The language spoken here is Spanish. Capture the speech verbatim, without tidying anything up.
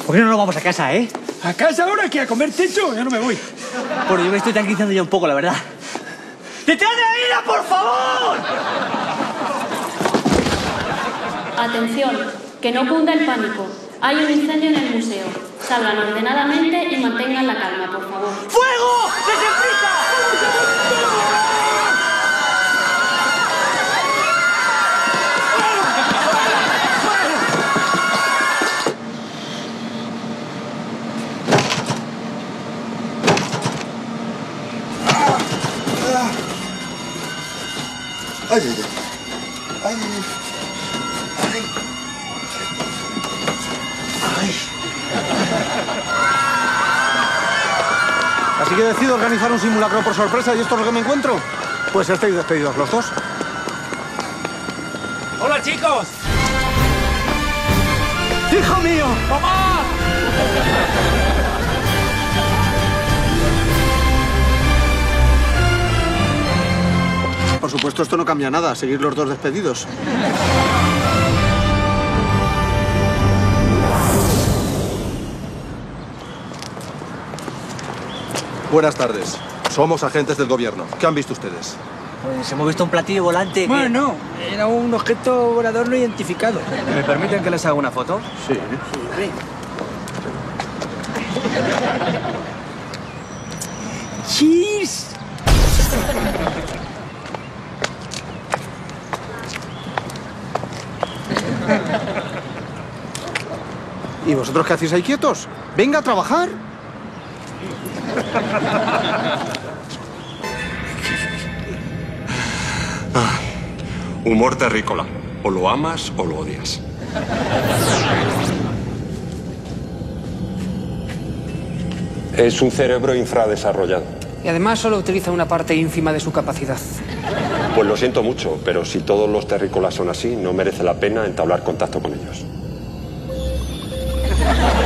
¿Por qué no nos vamos a casa, eh? ¿A casa ahora qué? ¿A comer techo? Yo no me voy. Bueno, yo me estoy tranquilizando ya un poco, la verdad. ¡Detrás de la ira, por favor! Atención, que no cunda el pánico. Hay un incendio en el museo. Salgan ordenadamente y mantengan la calma, por favor. ¡Fuego! ¡Dese prisa! Ay, ay, ay. Ay. Ay. Así que decido organizar un simulacro por sorpresa y esto es lo que me encuentro. Pues estáis despedidos los dos. ¡Hola, chicos! ¡Hijo mío! ¡Mamá! Por supuesto, esto no cambia nada, seguir los dos despedidos. Buenas tardes. Somos agentes del gobierno. ¿Qué han visto ustedes? Pues hemos visto un platillo volante que... Bueno, no. Era un objeto volador no identificado. ¿Me permiten que les haga una foto? Sí. ¡Cheese! ¿Y vosotros qué hacéis ahí quietos? ¡Venga a trabajar! Ah, humor terrícola. O lo amas o lo odias. Es un cerebro infradesarrollado. Y además solo utiliza una parte ínfima de su capacidad. Pues lo siento mucho, pero si todos los terrícolas son así, no merece la pena entablar contacto con ellos.